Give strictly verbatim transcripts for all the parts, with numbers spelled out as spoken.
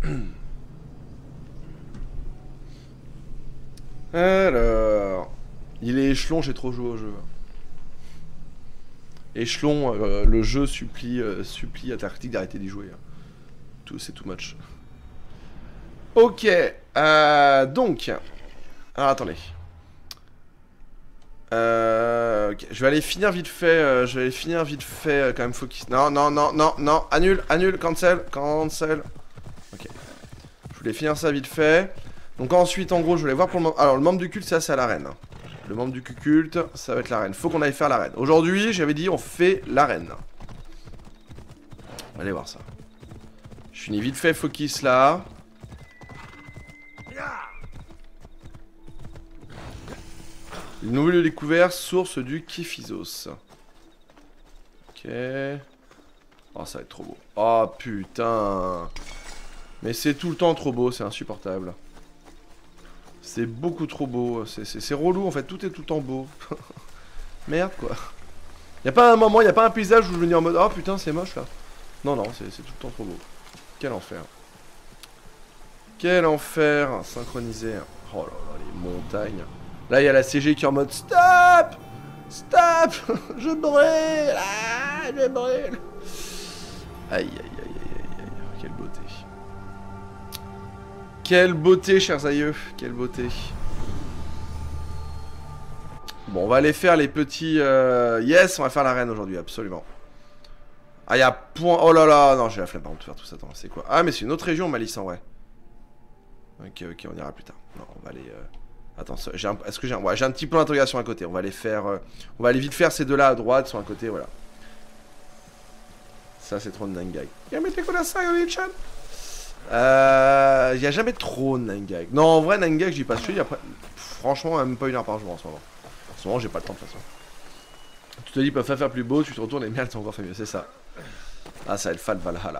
Alors... Il est échelon, j'ai trop joué au jeu. Échelon, euh, le jeu supplie, euh, supplie Atlantic d'arrêter d'y jouer. Tout, c'est too much. Ok, euh, donc... Alors attendez. Euh, okay. Je vais aller finir vite fait, euh, je vais aller finir vite fait euh, quand même focus. Non, non, non, non, non, annule, annule, cancel, cancel. Ok. Je voulais finir ça vite fait. Donc ensuite, en gros, je voulais voir pour le moment... Alors, le membre du culte, ça, c'est à l'arène. Le membre du culte, ça va être l'arène. Faut qu'on aille faire l'arène. Aujourd'hui, j'avais dit, on fait l'arène. Allez voir ça. Je finis vite fait focus là. Une nouvelle découverte, source du Kiphizos. Ok. Oh, ça va être trop beau. Oh putain. Mais c'est tout le temps trop beau, c'est insupportable. C'est beaucoup trop beau, c'est relou en fait, tout est tout le temps beau. Merde quoi. Y'a pas un moment, y'a pas un paysage où je venais en mode oh putain c'est moche là. Non non, c'est tout le temps trop beau. Quel enfer. Quel enfer. Synchronisé. Oh là là, les montagnes. Là y'a la C G qui est en mode stop. Stop. Je brûle. Ah, je brûle. Aïe aïe aïe aïe aïe aïe. Quelle beauté. Quelle beauté, chers aïeux, quelle beauté. Bon, on va aller faire les petits... Euh... Yes, on va faire l'arène aujourd'hui, absolument. Ah, il y a point... Oh là là, non, j'ai la flemme par contre de faire tout ça. Attends, c'est quoi? Ah, mais c'est une autre région, Malice, en vrai. Ok, ok, on ira plus tard. Non, on va aller... Euh... Attends, j'ai un... est-ce que j'ai un... Ouais, j'ai un petit point d'interrogation à côté. On va aller faire... Euh... On va aller vite faire ces deux-là à droite, sont à côté, voilà. Ça, c'est trop de Nangai. Yamete Kodasai, Onichan. Euh... Il n'y a jamais trop de Nangai. Non, en vrai, Nangai, j'y passe. Je dis après... Franchement, même pas une heure par jour en ce moment. En ce moment, j'ai pas le temps de toute façon. Tu te dis, ils peuvent pas faire plus beau, tu te retournes et merde, c'est encore fait mieux, c'est ça. Ah, ça va être fat Valhalla.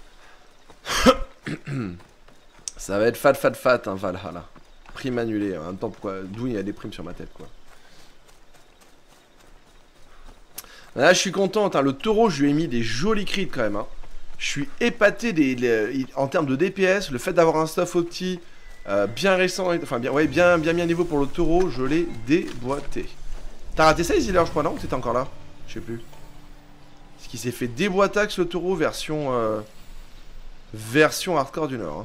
Ça va être fat, fat, fat, hein, Valhalla. Prime annulée. En même temps, pourquoi d'où il y a des primes sur ma tête, quoi. Là, je suis content. Hein. Le taureau, je lui ai mis des jolis crits quand même. Hein. Je suis épaté des, les, en termes de D P S. Le fait d'avoir un stuff opti euh, bien récent, enfin bien, ouais, bien, bien mis à niveau pour le taureau, je l'ai déboîté. T'as raté ça, Isiler, je crois, non? Ou t'étais encore là? Je sais plus. Ce qui s'est fait déboîtax le taureau version euh, version hardcore du Nord. Hein.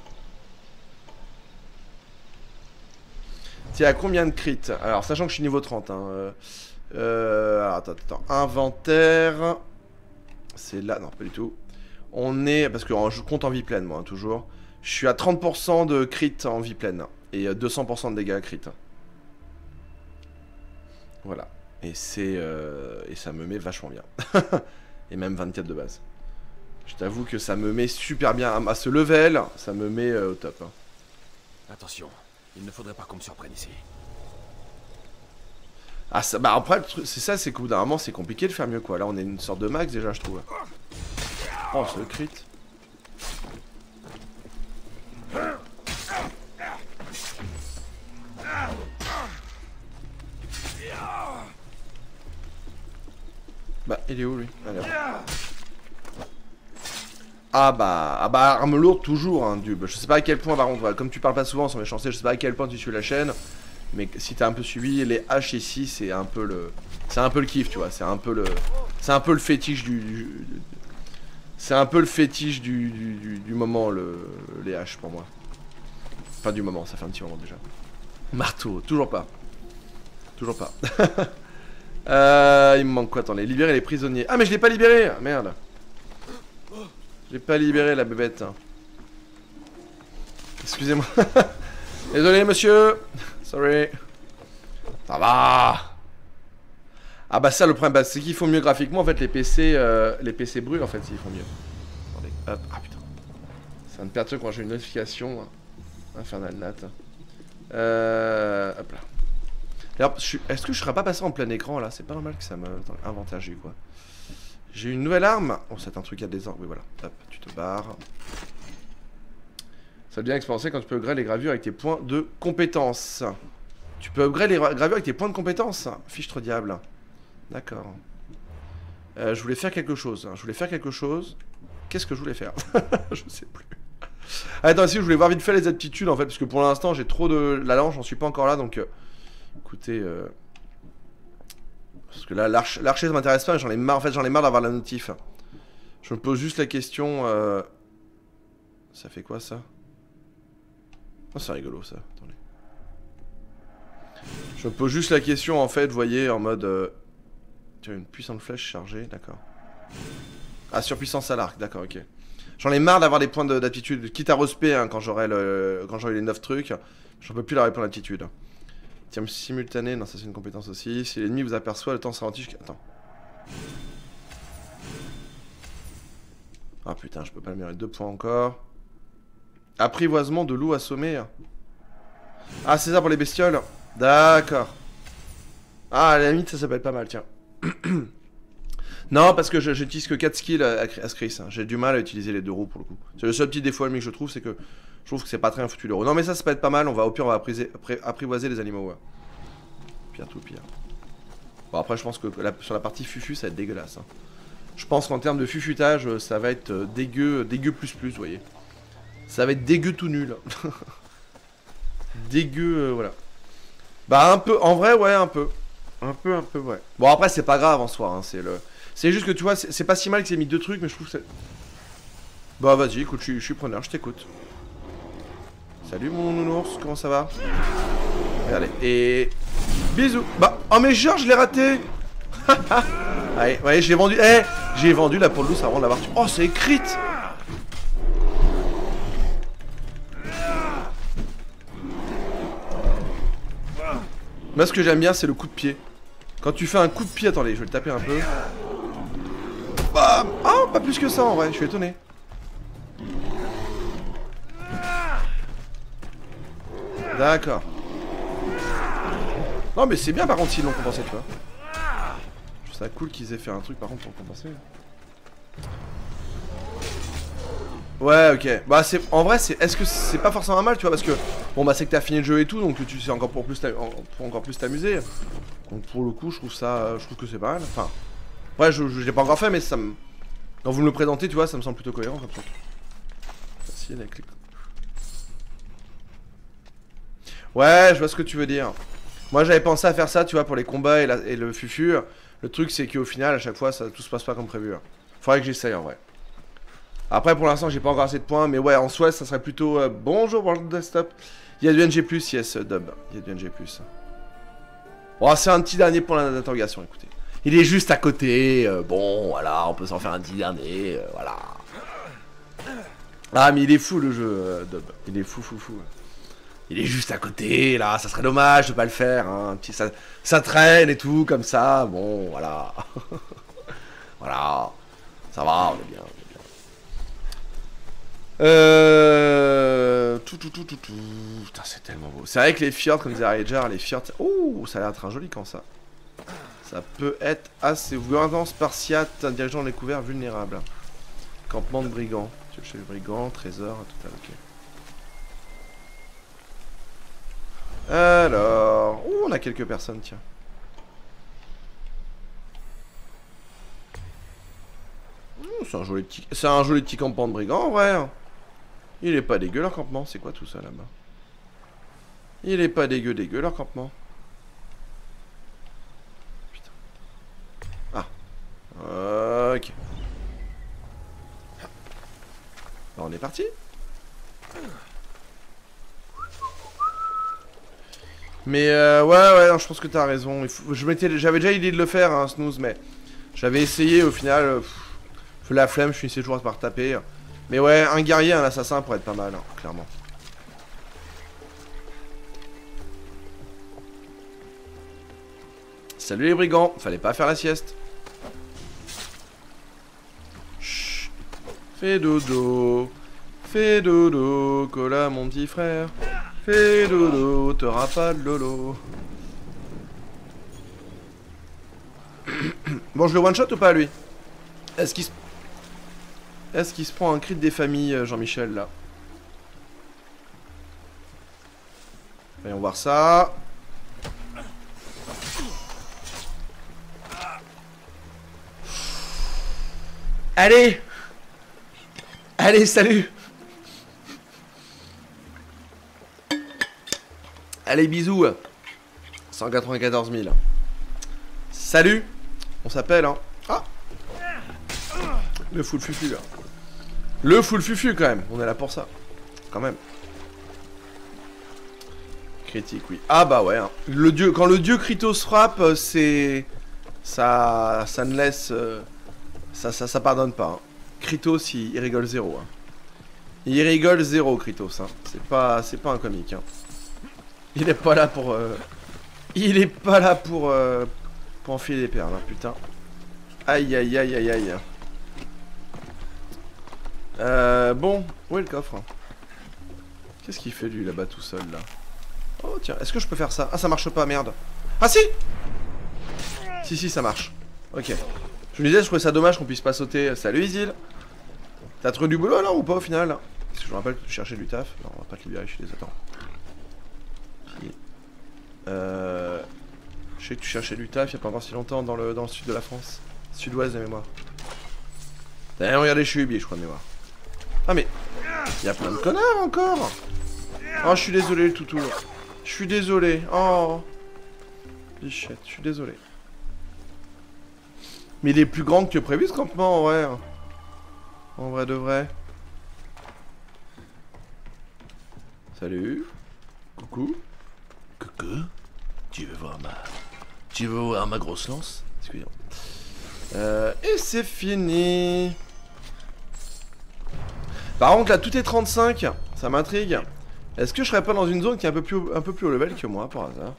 T'es à combien de crits? Alors, sachant que je suis niveau trente. Hein, euh, euh, alors, attends, attends. Inventaire. C'est là, non, pas du tout. On est, parce que je compte en vie pleine, moi, hein, toujours. Je suis à trente pour cent de crit en vie pleine. Et deux cents pour cent de dégâts à crit. Voilà. Et c'est... Euh, et ça me met vachement bien. Et même vingt-quatre de base. Je t'avoue que ça me met super bien. À ce level, ça me met euh, au top. Hein. Attention, il ne faudrait pas qu'on me surprenne ici. Ah, ça, bah après, c'est ça, c'est qu'au bout d'un moment, c'est compliqué de faire mieux, quoi. Là, on est une sorte de max, déjà, je trouve. Oh, ce crit. Bah, il est où, lui? Allez, ah bah, ah bah, arme lourde, toujours, hein, du... Je sais pas à quel point, par contre, voilà, comme tu parles pas souvent sans méchanceté, je sais pas à quel point tu suis la chaîne. Mais si t'as un peu suivi, les haches ici, c'est un peu le... C'est un peu le kiff, tu vois, c'est un peu le... C'est un peu le fétiche du... du... C'est un peu le fétiche du, du, du, du moment, le... les haches, pour moi. Enfin, du moment, ça fait un petit moment déjà. Marteau, toujours pas. Toujours pas. euh, il me manque quoi? Attendez, libérer les prisonniers. Ah, mais je l'ai pas libéré. Merde. Je l'ai pas libéré, la bébête. Excusez-moi. Désolé, monsieur. Sorry. Ça va. Ah bah ça, le problème, bah, c'est qu'il faut mieux graphiquement. En fait, les P C, euh, les P C brûlent, en fait, s'ils font mieux. Attendez, hop. Ah putain. Ça me perturbe quand j'ai une notification. Infernal Nat. Euh... Hop là. D'ailleurs, est-ce que je serais pas passé en plein écran, là? C'est pas normal que ça me... Attends, inventaire, j'ai eu quoi? J'ai une nouvelle arme. Oh, c'est un truc à des armes. Oui, voilà. Hop, tu te barres. Ça devient expérimenté quand tu peux upgrade les gravures avec tes points de compétence. Tu peux upgrade les gravures avec tes points de compétence. Fichtre diable. D'accord. Euh, je voulais faire quelque chose. Je voulais faire quelque chose. Qu'est-ce que je voulais faire? Je sais plus. Ah, attends, si je voulais voir vite fait les aptitudes en fait, parce que pour l'instant j'ai trop de... La lance, j'en suis pas encore là, donc... Euh... Écoutez... Euh... Parce que là, l'archer, l'archer ça m'intéresse pas, j'en ai marre, en fait j'en ai marre d'avoir la notif. Je me pose juste la question... Euh... Ça fait quoi ça? Oh, c'est rigolo ça, attendez. Je me pose juste la question en fait, vous voyez, en mode... Euh... Tu as une puissante flèche chargée, d'accord. Ah, surpuissance à l'arc, d'accord, ok. J'en ai marre d'avoir des points d'aptitude, quitte à respect hein, quand j'aurai le... quand j'aurai les neuf trucs. J'en peux plus leur répondre d'aptitude. Tir simultané, non ça c'est une compétence aussi. Si l'ennemi vous aperçoit, le temps se ralentit jusqu'à... Attends. Ah putain, je peux pas le mériter, deux points encore. Apprivoisement de loup assommé. Ah c'est ça pour les bestioles. D'accord. Ah à la limite ça s'appelle pas mal, tiens. Non, parce que je j'utilise que quatre skills à, à Scris. Hein. J'ai du mal à utiliser les deux roues pour le coup. C'est le seul petit défaut que je trouve, c'est que je trouve que c'est pas très foutu les roues. Non, mais ça, ça peut être pas mal. On va au pire, on va appriser, apprivoiser les animaux. Ouais. Pire tout pire. Bon, après, je pense que la, sur la partie fufu, ça va être dégueulasse. Hein. Je pense qu'en termes de fufutage, ça va être dégueu, dégueu plus plus, vous voyez. Ça va être dégueu tout nul. Dégueu, euh, voilà. Bah, un peu, en vrai, ouais, un peu. Un peu, un peu, ouais. Bon, après, c'est pas grave en soi, hein, c'est le... C'est juste que tu vois, c'est pas si mal que c'est mis deux trucs, mais je trouve que c'est... Bah vas-y, écoute, je suis preneur, je t'écoute. Salut mon nounours, comment ça va? Regardez, et... Bisous. Bah, oh mais genre, je l'ai raté. Allez, ouais, j'ai vendu... Eh, hey, j'ai vendu la pour le loup avant de l'avoir tué. Oh, c'est écrit. Moi, ce que j'aime bien, c'est le coup de pied. Quand tu fais un coup de pied... Attendez, je vais le taper un peu. Bam. Oh, pas plus que ça en vrai, je suis étonné. D'accord. Non mais c'est bien par contre s'ils l'ont compensé, tu vois. Je trouve ça cool qu'ils aient fait un truc par contre pour compenser. Ouais, ok. Bah c'est en vrai, c'est est-ce que c'est pas forcément un mal, tu vois, parce que bon bah c'est que t'as fini le jeu et tout, donc tu sais encore pour plus pour encore plus t'amuser. Donc pour le coup, je trouve ça, je trouve que c'est pas mal. Enfin, ouais, je, je l'ai pas encore fait, mais ça me, quand vous me le présentez, tu vois, ça me semble plutôt cohérent comme truc. Facile avec les... Ouais, je vois ce que tu veux dire. Moi j'avais pensé à faire ça, tu vois, pour les combats et, la, et le fufu. Le truc c'est qu'au final, à chaque fois, ça tout se passe pas comme prévu. Faudrait que j'essaye en vrai. Après pour l'instant, j'ai pas encore assez de points, mais ouais, en soi, ça serait plutôt... Euh, bonjour World Desktop. Il y a du N G plus, yes, dub. Il y a du N G plus. Bon, c'est un petit dernier point d'interrogation, écoutez. Il est juste à côté, euh, bon, voilà, on peut s'en faire un petit dernier, euh, voilà. Ah, mais il est fou le jeu, euh, dub. Il est fou, fou, fou. Il est juste à côté, là, ça serait dommage de pas le faire, hein. Petit, ça, ça traîne et tout, comme ça, bon, voilà. Voilà. Ça va, on est bien, on est bien. Euh... Tout, tout, tout, tout, tout. Putain, c'est tellement beau. C'est vrai que les fjords, comme disait Rager, les fjords... Oh, ça a l'air d'être un joli camp, ça. Ça peut être assez... Gouvernement spartiate, un dirigeant découvert vulnérable. Campement de brigands. Tu chez le brigand, trésor, tout à ok. Alors... Oh, on a quelques personnes, tiens. Oh, c'est un joli petit... C'est un joli petit campement de brigands, en vrai. Il est pas dégueu, leur campement. C'est quoi tout ça, là-bas? Il est pas dégueu, dégueu, leur campement. Putain. Ah. Ok. Bon, on est parti. Mais euh, ouais, ouais, non, je pense que t'as raison. Il faut, je m'étais, j'avais déjà l'idée de le faire, hein, snooze, mais j'avais essayé au final. Euh, pff, la flemme, je finissais toujours par taper. Mais ouais, un guerrier, un assassin pourrait être pas mal, hein, clairement. Salut les brigands, fallait pas faire la sieste. Chut. Fais dodo, fais dodo, colla mon petit frère. Fais dodo, t'auras pas de lolo. Bon, je le one shot ou pas lui? Est-ce qu'il se... Est-ce qu'il se prend un cri des familles, Jean-Michel, là? Voyons voir ça. Allez! Allez, salut! Allez, bisous. cent quatre-vingt-quatorze mille. Salut. On s'appelle, hein. Ah. Le full fufu, là. Le full fufu, quand même. On est là pour ça. Quand même. Critique, oui. Ah bah ouais. Hein. Le dieu, quand le dieu Krytos frappe, c'est... Ça... Ça ne laisse... Euh... Ça, ça, ça pardonne pas. Hein. Krytos, il, il rigole zéro. Hein. Il rigole zéro, Krytos. Hein. C'est pas... C'est pas un comique, hein. Il est pas là pour... Euh... Il est pas là pour... Euh... Pour enfiler des perles, hein, putain. Aïe, aïe, aïe, aïe, aïe. Euh... Bon, où est le coffre? Qu'est-ce qu'il fait, lui, là-bas, tout seul, là? Oh, tiens, est-ce que je peux faire ça? Ah, ça marche pas, merde. Ah, si! Si, si, ça marche. Ok. Je me disais, je trouvais ça dommage qu'on puisse pas sauter. Salut, Isil. T'as trouvé du boulot, alors, ou pas, au final? Parce que je me rappelle que tu cherchais du taf. Non, on va pas te libérer, je suis désolé. Attends. Euh... Je sais que tu cherchais du taf il y a pas encore si longtemps dans le, dans le sud de la France. Sud-ouest de mémoire. D'ailleurs, regardez, je suis hubier, je crois, de mémoire. Ah, mais... Il y a plein de connards, encore. Oh, je suis désolé, le toutou. Je suis désolé. Oh. Bichette, je suis désolé. Mais il est plus grand que prévu, ce campement, en vrai. En vrai de vrai. Salut. Coucou. Coucou. Tu veux voir ma... Tu veux voir ma grosse lance? Excusez-moi. Euh, et c'est fini. Par contre, là, tout est trente-cinq. Ça m'intrigue. Est-ce que je serais pas dans une zone qui est un peu plus, un peu plus haut level que moi, par hasard?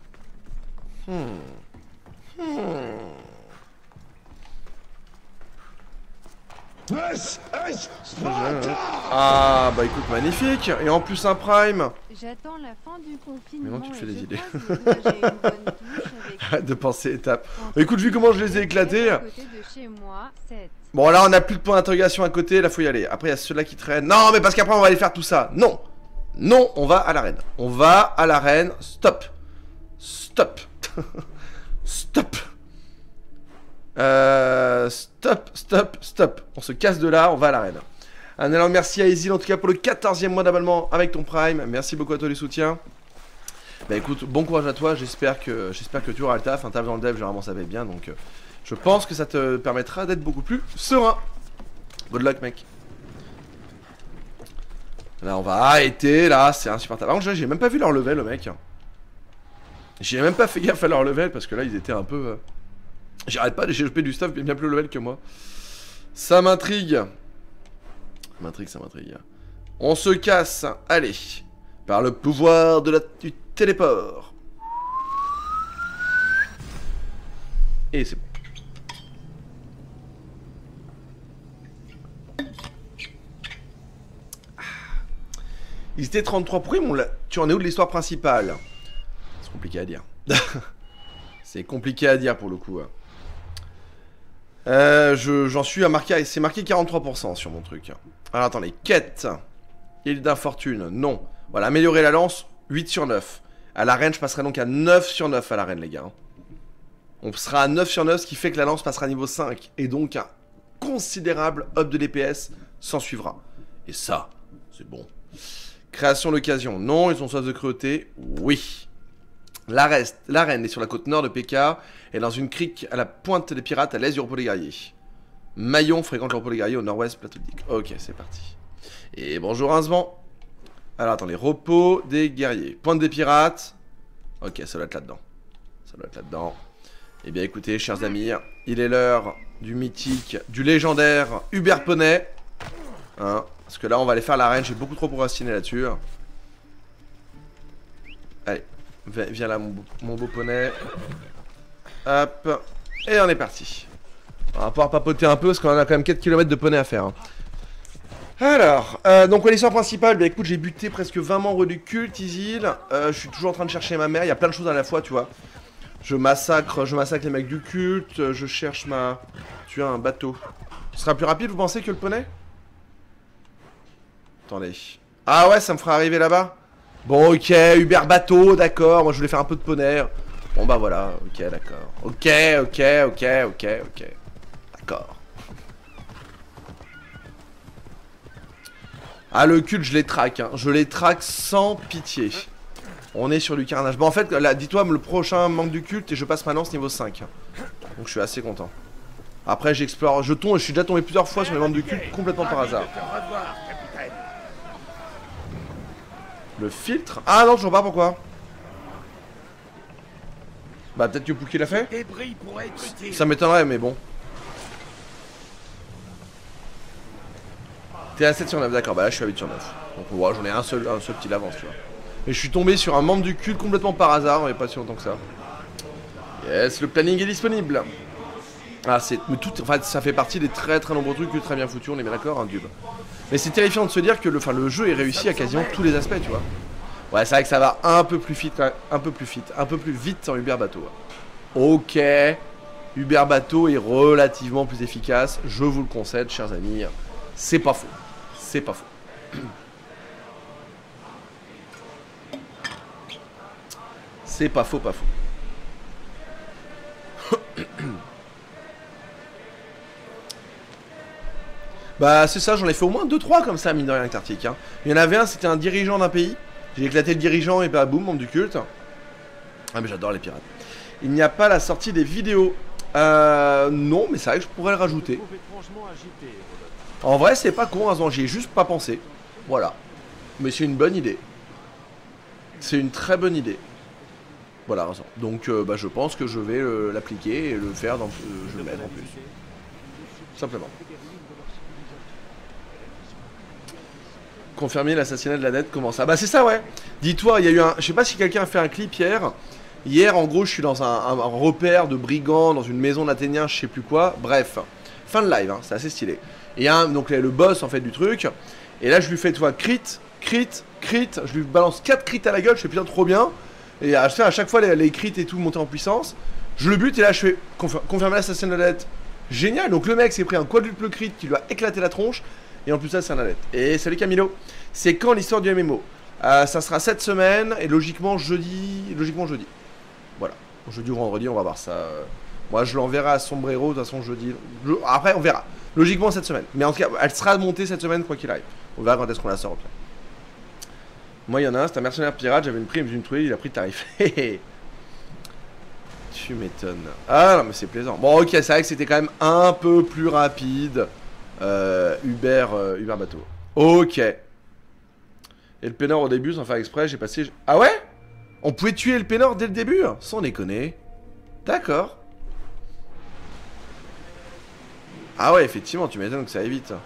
Hmm. Hmm. Ah, bah écoute, magnifique. Et en plus un prime. J'attends la fin du confinement. Mais non, tu te fais des idées. Avec... Arrête de penser étape. Bah, écoute, vu comment je les ai éclatés. Moi, bon, là, on a plus de points d'interrogation à côté. Là, faut y aller. Après, il y a ceux-là qui traînent. Non, mais parce qu'après, on va aller faire tout ça. Non. Non, on va à l'arène. On va à l'arène. Stop. Stop. Stop. Euh, stop, stop, stop. On se casse de là, on va à l'arène. Un énorme merci à Isil en tout cas pour le quatorzième mois d'abonnement avec ton Prime. Merci beaucoup à toi du soutien. Bah écoute, bon courage à toi. J'espère que j'espère que tu auras le taf. Un taf dans le dev, généralement ça va bien. Donc euh, je pense que ça te permettra d'être beaucoup plus serein. Good luck, mec. Là, on va arrêter. Là, c'est insupportable. Par contre, j'ai même pas vu leur level, le mec. J'ai même pas fait gaffe à leur level parce que là, ils étaient un peu. Euh... J'arrête pas de choper du stuff bien plus level que moi. Ça m'intrigue. Ça m'intrigue, ça m'intrigue. On se casse. Allez. Par le pouvoir de la... du téléport. Et c'est bon. Ils étaient trente-trois. Pourquoi ils m'ont la... Tu en es où de l'histoire principale? C'est compliqué à dire. C'est compliqué à dire pour le coup. Euh, j'en suis à marquer... C'est marqué quarante-trois pour cent sur mon truc. Alors attendez. Quête. Île d'infortune. Non. Voilà. Améliorer la lance. huit sur neuf. À l'arène, je passerai donc à neuf sur neuf à l'arène, les gars. On sera à neuf sur neuf, ce qui fait que la lance passera à niveau cinq. Et donc un considérable up de D P S s'en suivra. Et ça, c'est bon. Création d'occasion. Non. Ils sont soif de cruauté. Oui. L'arène est sur la côte nord de P K et dans une crique à la pointe des pirates à l'est du repos des guerriers. Maillon fréquente le repos des guerriers au nord-ouest plateau de Dick. Ok, c'est parti. Et bonjour Rincement. Alors attendez, repos des guerriers. Pointe des pirates. Ok, ça doit être là-dedans. Ça doit être là-dedans. Eh bien écoutez, chers amis, il est l'heure du mythique, du légendaire Hubert Poney. Hein, parce que là on va aller faire l'arène, j'ai beaucoup trop procrastiné là-dessus. Allez. Viens là mon beau, mon beau poney. Hop. Et on est parti. On va pouvoir papoter un peu parce qu'on a quand même quatre kilomètres de poney à faire. Hein. Alors, euh, donc l'histoire principale, bah écoute, j'ai buté presque vingt membres du culte, Isil. Euh, je suis toujours en train de chercher ma mère, il y a plein de choses à la fois, tu vois. Je massacre, je massacre les mecs du culte, je cherche ma... Tu as un bateau. Ce sera plus rapide, vous pensez, que le poney? Attendez. Ah ouais, ça me fera arriver là-bas? Bon, ok, Hubert bateau, d'accord. Moi, je voulais faire un peu de poney. Bon, bah voilà, ok, d'accord. Ok, ok, ok, ok, ok. D'accord. Ah, le culte, je les traque, hein. Je les traque sans pitié. On est sur du carnage. Bon en fait là dis-toi le prochain manque du culte et je passe maintenant ce niveau cinq. Donc je suis assez content. Après j'explore, je tombe, je suis déjà tombé plusieurs fois sur les membres du culte complètement par hasard. Le filtre? Ah non je vois pas pourquoi. Bah peut-être que Pookie l'a fait. Ça m'étonnerait mais bon. T'es à sept sur neuf, d'accord, bah là je suis à huit sur neuf. Donc ouais, j'en ai un seul, un seul petit d'avance tu vois. Et je suis tombé sur un membre du culte complètement par hasard, mais pas si longtemps que ça. Yes, le planning est disponible. Ah c'est, mais tout, enfin ça fait partie des très très nombreux trucs très bien foutus, on est bien d'accord, un dub. Mais c'est terrifiant de se dire que le, enfin, le jeu est réussi à quasiment tous les aspects, tu vois. Ouais, c'est vrai que ça va un peu plus vite, un peu plus vite, un peu plus vite en Uber Bateau. Ok, Uber Bateau est relativement plus efficace, je vous le concède, chers amis. C'est pas faux, c'est pas faux. C'est pas faux, pas faux. Bah c'est ça, j'en ai fait au moins deux trois comme ça, mine de rien, Antarctique. Hein. Il y en avait un, c'était un dirigeant d'un pays. J'ai éclaté le dirigeant et bah boum, membre du culte. Ah mais j'adore les pirates. Il n'y a pas la sortie des vidéos. Euh... Non, mais c'est vrai que je pourrais le rajouter. En vrai, c'est pas con, hein, j'y ai juste pas pensé. Voilà. Mais c'est une bonne idée. C'est une très bonne idée. Voilà, raison. Donc euh, bah, je pense que je vais euh, l'appliquer et le faire dans... Euh, je vais le mettre en plus. Simplement. Confirmer l'assassinat de la dette, comment ça? Bah c'est ça ouais. Dis-toi, il y a eu un... Je sais pas si quelqu'un a fait un clip hier. Hier en gros je suis dans un, un, un repère de brigands, dans une maison d'Athéniens, je sais plus quoi. Bref. Fin de live, hein, c'est assez stylé. Et il y a un, donc le boss en fait du truc. Et là je lui fais toi crit, crit, crit. Je lui balance quatre crits à la gueule, je fais putain trop bien. Et à, à chaque fois les, les crits et tout monter en puissance. Je le bute et là je fais confir confirmer l'assassinat de la dette. Génial, donc le mec s'est pris un quadruple crit qui lui a éclaté la tronche. Et en plus ça c'est un alerte. Et salut Camilo. C'est quand l'histoire du M M O? euh, Ça sera cette semaine et logiquement jeudi. Logiquement jeudi. Voilà. Jeudi ou vendredi on va voir ça. Moi je l'enverrai à Sombrero de toute façon jeudi. Je... Après on verra. Logiquement cette semaine. Mais en tout cas elle sera montée cette semaine quoi qu'il arrive. On verra quand est-ce qu'on la sort au pire. Moi il y en a un, c'est un mercenaire pirate, j'avais une prime, j'ai une trouée, il a pris le tarif. Tu m'étonnes. Ah non mais c'est plaisant. Bon ok c'est vrai que c'était quand même un peu plus rapide. Euh, Uber, euh, Uber Bateau. Ok. Et le peinard au début, sans faire exprès, j'ai passé... Ah ouais? On pouvait tuer le peinard dès le début? Sans déconner. D'accord. Ah ouais, effectivement, tu m'étonnes que ça aille vite.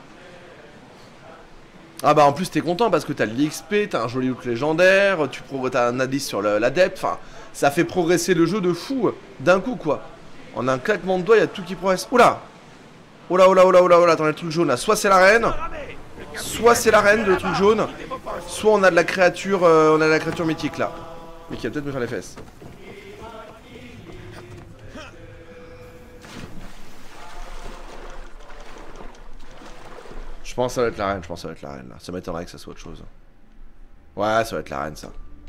Ah bah en plus t'es content parce que t'as de l'X P, t'as un joli look légendaire, tu t'as un indice sur l'adepte, enfin... Ça fait progresser le jeu de fou, d'un coup quoi. En un claquement de doigts, il y a tout qui progresse. Oula! Oula, oula, oula, oula, oula, attends, le truc jaune là. Soit c'est la reine, soit c'est la reine, le truc jaune, soit on a de la créature, euh, on a de la créature mythique là. Mais qui va peut-être me faire les fesses. Je pense que ça va être la reine, je pense que ça va être la reine là. Ça m'étonnerait que ça soit autre chose. Ouais, ça va être la reine ça.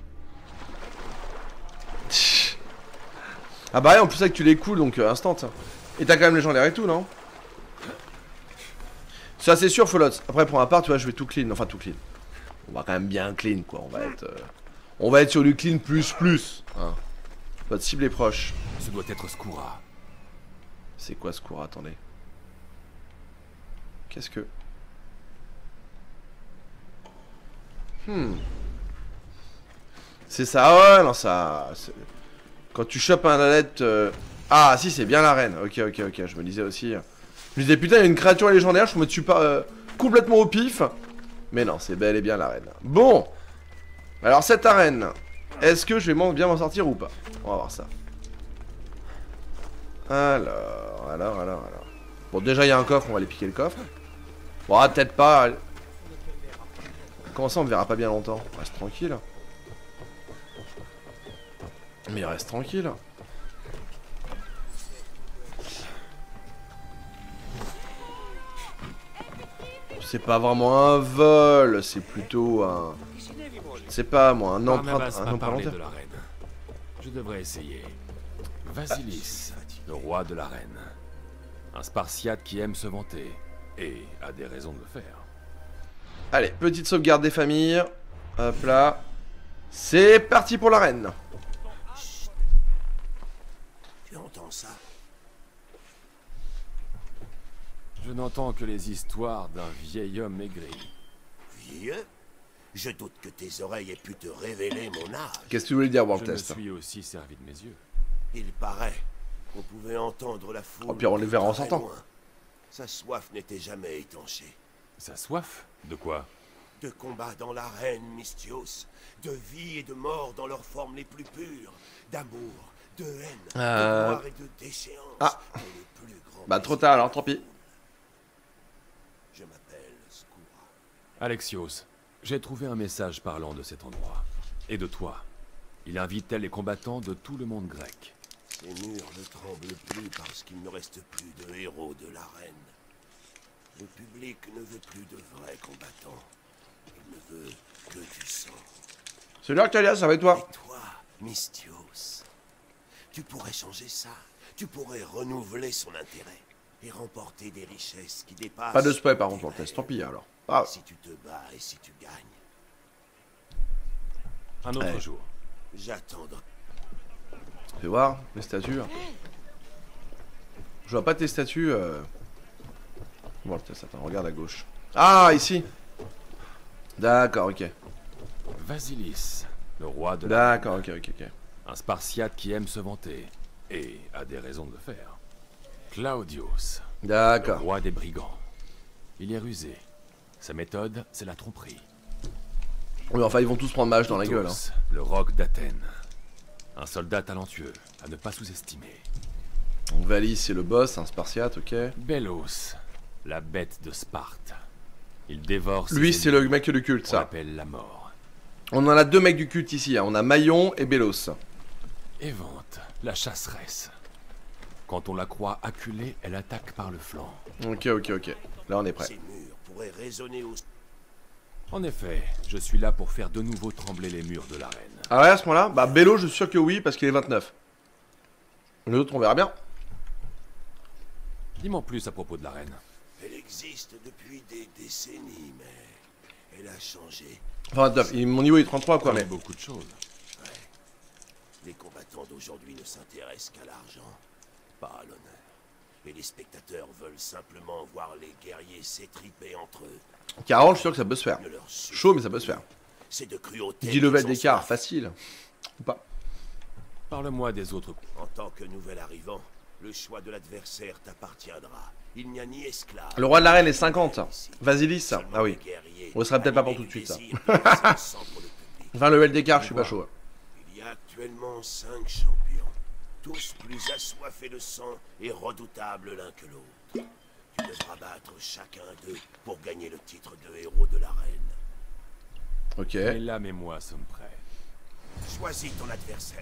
Ah bah ouais, en plus avec tu les coules donc euh, instant. Et t'as quand même légendaire et tout, non? Ça c'est sûr, Follots. Après pour ma part, tu vois, je vais tout clean, enfin tout clean. On va quand même bien clean quoi, on va être euh... on va être sur du clean plus plus hein. Votre cible est proche. Ce doit être Skoura. C'est quoi Skoura? Attendez. Qu'est-ce que... Hmm. C'est ça, ouais, non ça... Quand tu chopes un alette... Euh... Ah si, c'est bien la reine. Ok, ok, ok, je me disais aussi... Je me disais putain, il y a une créature légendaire, je me tue pas euh, complètement au pif. Mais non, c'est bel et bien la reine. Bon. Alors cette arène, est-ce que je vais bien m'en sortir ou pas? On va voir ça. Alors, alors, alors, alors. Bon, déjà il y a un coffre, on va aller piquer le coffre. Bon, ah, peut-être pas. Comment ça, on me verra pas bien longtemps? Reste tranquille. Mais reste tranquille. C'est pas vraiment un vol, c'est plutôt un... C'est pas moi, un emprunt... Un emprunt de la reine. Je devrais essayer. Vasilis, le roi de l'arène. Un spartiate qui aime se vanter. Et a des raisons de le faire. Allez, petite sauvegarde des familles. Hop là. C'est parti pour l'arène. Tu entends ça? Je n'entends que les histoires d'un vieil homme aigri. Vieux? Je doute que tes oreilles aient pu te révéler mon âge. Qu'est-ce que tu voulais dire, Je me World suis aussi servi de mes yeux. Il paraît qu'on pouvait entendre la foule. Oh, puis on les verra en très sortant. loin. Sa soif n'était jamais étanchée. Sa soif? De quoi? De combat dans l'arène, Misthios. De vie et de mort dans leurs formes les plus pures. D'amour, de haine, Euh... de gloire et de déchéance. Ah. pour les plus grands Bah trop plaisirs. tard alors, tant pis. Je m'appelle Skoura. Alexios, j'ai trouvé un message parlant de cet endroit. Et de toi. Il invitait les combattants de tout le monde grec. Ces murs ne tremblent plus parce qu'il ne reste plus de héros de l'arène. Le public ne veut plus de vrais combattants. Il ne veut que du sang. C'est là, Kalias, ça va et toi? Et toi, Misthios, tu pourrais changer ça. Tu pourrais renouveler son intérêt et remporter des richesses qui dépassent. Pas de spoil par tes contre pour le test, rêves. tant pis alors. Ah, Si tu te bats et si tu gagnes, Un autre Ouais. jour. j'attendrai. fais voir les statues. Je vois pas tes statues. Euh... Bon, le test, attends, regarde à gauche. Ah, ici. D'accord, ok. Vasilis, le roi de la... D'accord, ok, ok, ok. Un Spartiate qui aime se vanter. Et a des raisons de le faire. Claudius, le D'accord. roi des brigands. Il est rusé. Sa méthode, c'est la tromperie. Oui, enfin, ils vont tous prendre mage dans la gueule. Hein. Titus, le roc d'Athènes. Un soldat talentueux, à ne pas sous-estimer. Donc, Valis, c'est le boss, un Spartiate, ok. Bélos, la bête de Sparte. Il dévore ses Lui, c'est ennemis. le mec du culte, On ça. l'appelle la mort. On en a deux mecs du culte ici. Hein. On a Maillon et Bélos. Évente, la chasseresse. Quand on la croit acculée, elle attaque par le flanc. Ok, ok, ok. Là, on est prêt. Ces murs pourraient résonner au... En effet, je suis là pour faire de nouveau trembler les murs de l'arène. Ah ouais, à ce moment-là? Bah, Bélos, je suis sûr que oui, parce qu'il est vingt-neuf. L'autre, on verra bien. Dis-moi plus à propos de l'arène. Elle existe depuis des décennies, mais elle a changé. Enfin, vingt-neuf. Il- Mon niveau est trente-trois, quoi, Comme mais... beaucoup de choses. Les combattants d'aujourd'hui ne s'intéressent qu'à l'argent, pas à l'honneur. Et les spectateurs veulent simplement voir les guerriers s'étriper entre eux. quarante, je suis sûr que ça peut se faire. Ne leur suffit Chaud, mais ça peut se faire. C'est de cruauté. dix levels qu'ils ont d'écart, soif. facile. Ou pas. Parle-moi des autres coups. En tant que nouvel arrivant, le choix de l'adversaire t'appartiendra. Il n'y a ni esclave. Le roi de l'arène est cinquante. ici. Vasilis, Seulement ah oui. les guerriers On serait peut-être pas pour animés tout de du suite, ça. désir de laisser le sang pour le public. vingt levels d'écart, je suis pas chaud. Il y a actuellement cinq champions, tous plus assoiffés de sang et redoutables l'un que l'autre. Tu devras battre chacun d'eux pour gagner le titre de héros de l'arène. Ok. Et l'âme et moi sommes prêts. Choisis ton adversaire.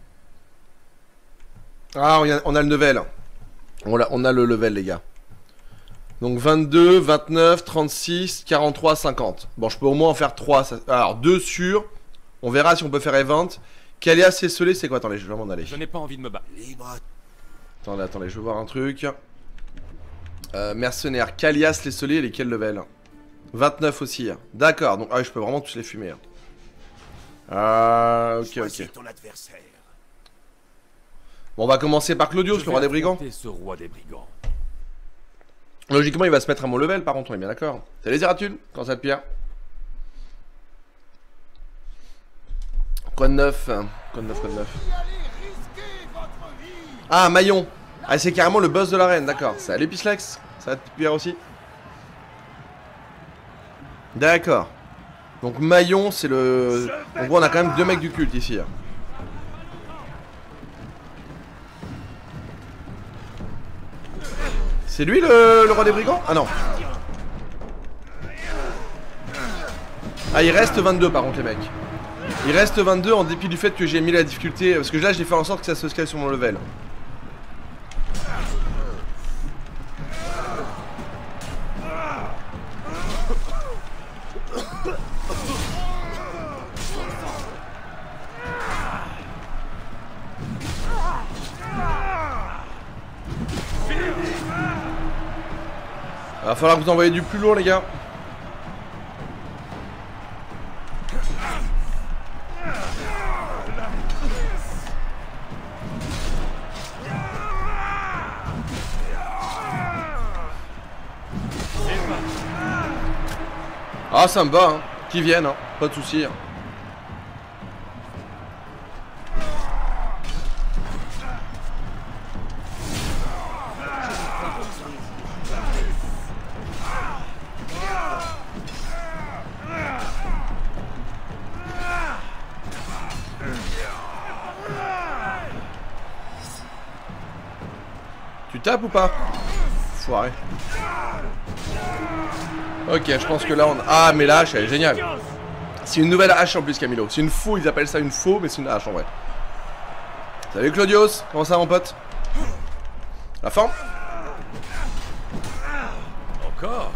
Ah, on a, on a le level. On a, on a le level, les gars. Donc vingt-deux, vingt-neuf, trente-six, quarante-trois, cinquante. Bon, je peux au moins en faire trois. Ça... Alors, deux sur. On verra si on peut faire event. Kalias et Solé, c'est quoi? Attendez, je vais m'en aller. Je n'ai pas envie de me battre. Libre à Attendez, attendez, je veux voir un truc. Euh, mercenaires, Kalias, les Solés, les quel level? vingt-neuf aussi. D'accord, donc ah, oui, je peux vraiment tous les fumer. Hein. Ah, ok, Choisis ok. ton adversaire. Bon, on va commencer par Claudius, Je le roi vais des brigands. affronter ce roi des brigands. Logiquement, il va se mettre à mon level, par contre, on est bien d'accord. T'as les Zeratul, quand ça te pierre. Quoi de neuf? Quoi de neuf, quoi de neuf? Ah, Maillon. Ah, c'est carrément le boss de l'arène, d'accord. C'est l'épislex. Ça va te pierre aussi. D'accord. Donc Maillon, c'est le... En gros, on a quand même deux mecs du culte ici. Hein. C'est lui le... le roi des brigands? Ah non. Ah, il reste vingt-deux par contre, les mecs. Il reste vingt-deux en dépit du fait que j'ai mis la difficulté. Parce que là, j'ai fait en sorte que ça se scale sur mon level. Va falloir que vous envoyez du plus lourd, les gars. Ah, ça me va, hein. Qu'ils viennent, hein. Pas de soucis. Hein. Tu tapes ou pas? Foiré. Ok, je pense que là on... Ah, mais la hache, elle est géniale. C'est une nouvelle hache en plus, Camilo. C'est une faux, ils appellent ça une faux, mais c'est une hache en vrai. Salut Claudius, comment ça mon pote? La forme? Encore?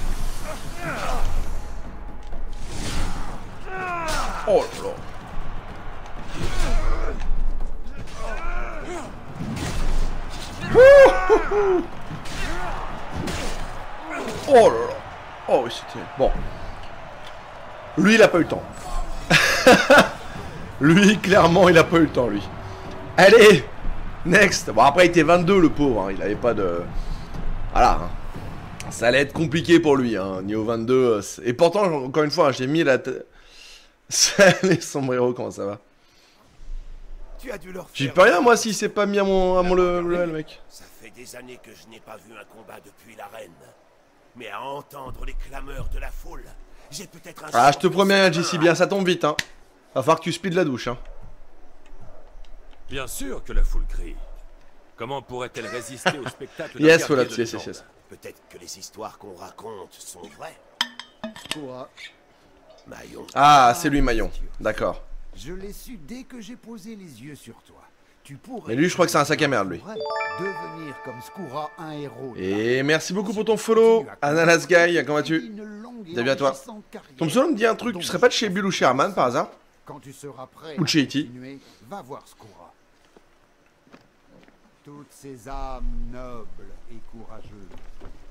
Oh là là. Oh là là. Oh oui, c'était... Bon. Lui, il a pas eu le temps. Lui, clairement, il a pas eu le temps, lui. Allez. Next. Bon, après, il était vingt-deux, le pauvre. Hein. Il avait pas de... Voilà. Hein. Ça allait être compliqué pour lui. Hein. Niveau vingt-deux. Et pourtant, encore une fois, hein, j'ai mis la... Salut, sombrero, comment ça va? Tu as dû leur J'y faire peux rien, moi, s'il s'est pas mis à mon, à mon le, le, le mec. Ça fait des années que je n'ai pas vu un combat depuis l'arène. Mais à entendre les clameurs de la foule, j'ai peut-être un... Ah, je te champion promets, sans J C, main. bien, ça tombe vite, hein. Va falloir que tu speed la douche, hein. Bien sûr que la foule crie. Comment pourrait-elle résister au spectacle d'un Yes, guerrier voilà, de yes, yes, légende? yes. Peut-être que les histoires qu'on raconte sont vraies. Quoi? Maillon. Ah, c'est lui, Maillon. D'accord. Je l'ai su dès que j'ai posé les yeux sur toi. Tu pourrais... Mais lui, je crois que c'est un sac à merde, lui. Devenir comme Skoura un héros. Et merci beaucoup pour ton follow, Ananas Guy, comment vas-tu? Bienvenue à toi. Ton pseudo me dit un truc, tu serais pas de chez Bull ou chez Herman par hasard? Quand tu seras prêt Ou de chez Iti. continuer, va voir Skoura. Toutes ces âmes nobles et courageuses